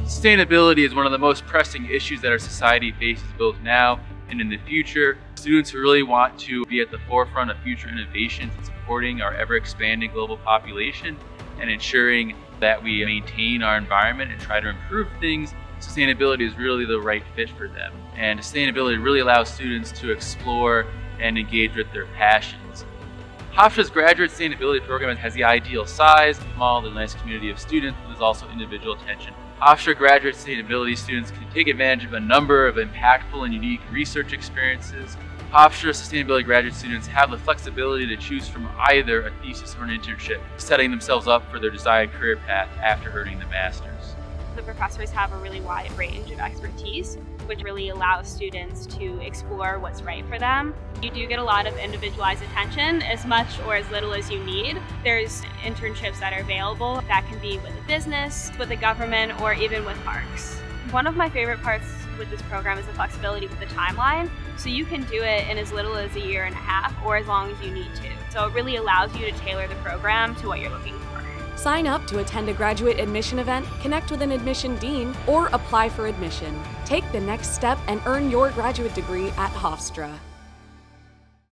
Sustainability is one of the most pressing issues that our society faces both now and in the future. Students who really want to be at the forefront of future innovations and supporting our ever-expanding global population and ensuring that we maintain our environment and try to improve things, sustainability is really the right fit for them. And sustainability really allows students to explore and engage with their passions. Hofstra's graduate sustainability program has the ideal size, small and nice community of students, but there's also individual attention. Hofstra graduate sustainability students can take advantage of a number of impactful and unique research experiences. Hofstra sustainability graduate students have the flexibility to choose from either a thesis or an internship, setting themselves up for their desired career path after earning the master's. The professors have a really wide range of expertise, which really allows students to explore what's right for them. You do get a lot of individualized attention, as much or as little as you need. There's internships that are available that can be with a business, with the government, or even with parks. One of my favorite parts with this program is the flexibility with the timeline. So you can do it in as little as a year and a half or as long as you need to. So it really allows you to tailor the program to what you're looking for. Sign up to attend a graduate admission event, connect with an admission dean, or apply for admission. Take the next step and earn your graduate degree at Hofstra.